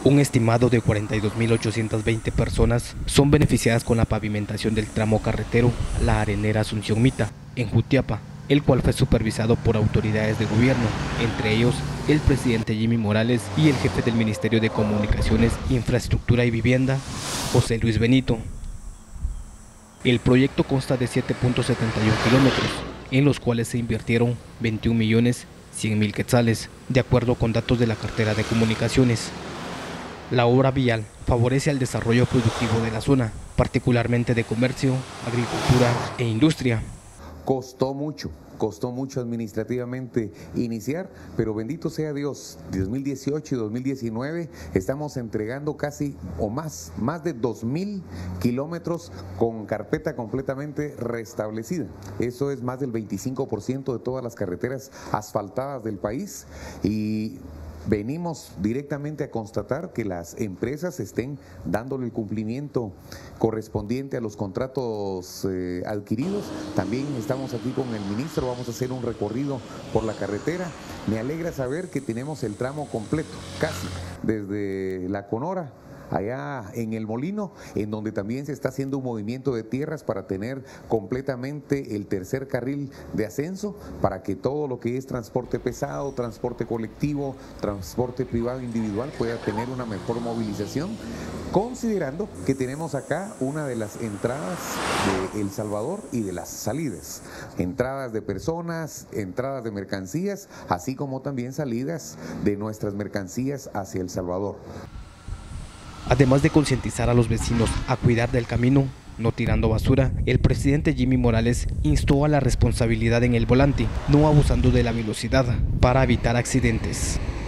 Un estimado de 42.820 personas son beneficiadas con la pavimentación del tramo carretero La Arenera Asunción Mita, en Jutiapa, el cual fue supervisado por autoridades de gobierno, entre ellos el presidente Jimmy Morales y el jefe del Ministerio de Comunicaciones, Infraestructura y Vivienda, José Luis Benito. El proyecto consta de 7.71 kilómetros, en los cuales se invirtieron 21.100.000 quetzales, de acuerdo con datos de la cartera de comunicaciones. La obra vial favorece al desarrollo productivo de la zona, particularmente de comercio, agricultura e industria. Costó mucho administrativamente iniciar, pero bendito sea Dios, 2018 y 2019 estamos entregando casi o más de 2.000 kilómetros con carpeta completamente restablecida. Eso es más del 25% de todas las carreteras asfaltadas del país y venimos directamente a constatar que las empresas estén dándole el cumplimiento correspondiente a los contratos adquiridos. También estamos aquí con el ministro, vamos a hacer un recorrido por la carretera. Me alegra saber que tenemos el tramo completo, casi, desde La Conora allá en el Molino, en donde también se está haciendo un movimiento de tierras para tener completamente el tercer carril de ascenso, para que todo lo que es transporte pesado, transporte colectivo, transporte privado individual pueda tener una mejor movilización, considerando que tenemos acá una de las entradas de El Salvador y de las salidas, entradas de personas, entradas de mercancías, así como también salidas de nuestras mercancías hacia El Salvador. Además de concientizar a los vecinos a cuidar del camino, no tirando basura, el presidente Jimmy Morales instó a la responsabilidad en el volante, no abusando de la velocidad, para evitar accidentes.